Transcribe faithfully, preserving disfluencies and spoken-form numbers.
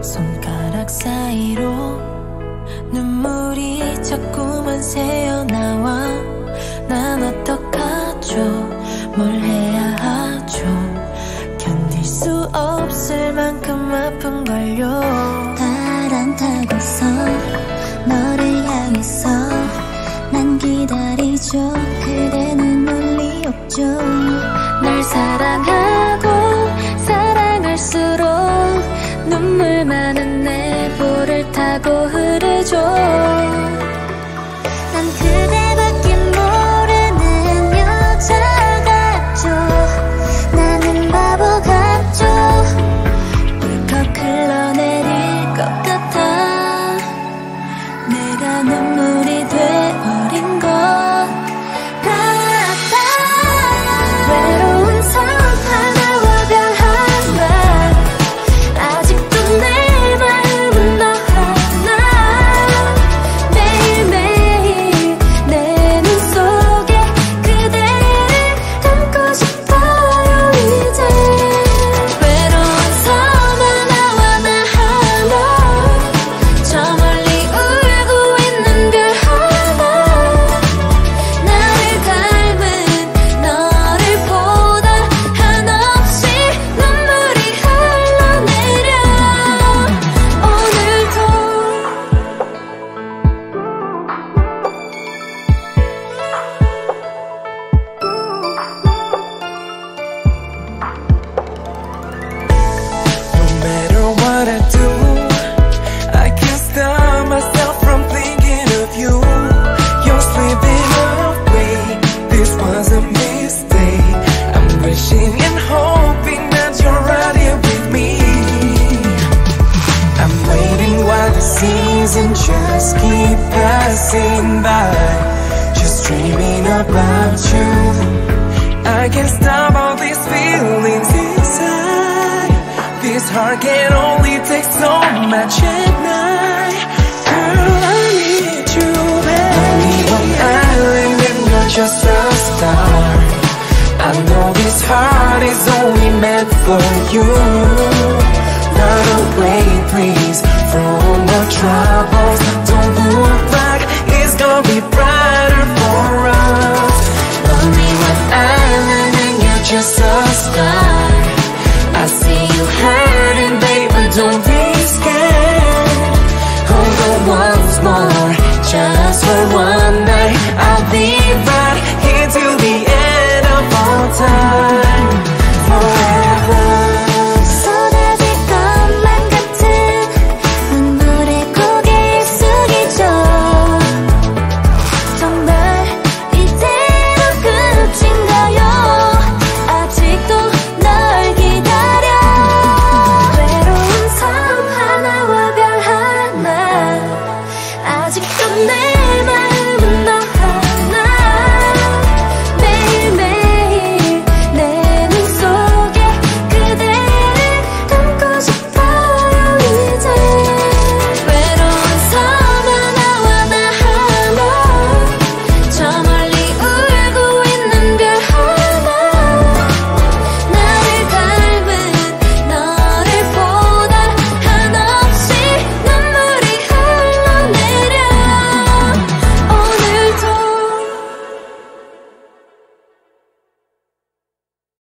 손가락 사이로 눈물이 자꾸만 새어나와. 난 어떡하죠, 뭘 해야 하죠. 견딜 수 없을 만큼 아픈걸요. 바람 타고서 너를 향해서 난 기다리죠. 그대는 논리 없죠. 날 사랑하고 사랑할수록 눈물만은 내 볼을 타고 흐르죠. 난 그대밖에 모르는 여자 같죠. 나는 바보 같죠. 울컥 흘러내릴 것 같아. 내가 눈물이 돼버린 것 같아. 외로운 섬 하나와 별 하나. 아직도 내 마음은 너 하나. 매일매일 내 눈 속에 그대를 담고 싶어요 이제. 외로운 섬 하나와 나 하나. 저 멀리 울고 있는 별 하나. 나를 닮은 너를 보다 한없이 눈물이 흘러내려. 오늘도 No matter what I do, I can't stop myself from thinking of you. You're slipping away, this was a mistake. I'm wishing and hoping that you're right here with me. I'm waiting while the seasons just keep passing by, just dreaming about you. I can't stop all these feelings inside. This heart can only take so much at night. Girl, I need you, baby. Only one island and you're just a star. I know this heart is only meant for you. Run away, please, from the troubles. Don't look back, it's gonna be brighter for us. Only one island and you're just a star. I see you hurting, baby, don't be scared. Hold on once more, just for one night. I'll be right here till the end of all time. Forever. 쏟아질 것만 같은 눈물에 고개를 숙이죠. 정말 이대로 끝인가요? 아직도 널 기다려. 외로운 섬 하나와 별 하나. 아직도 내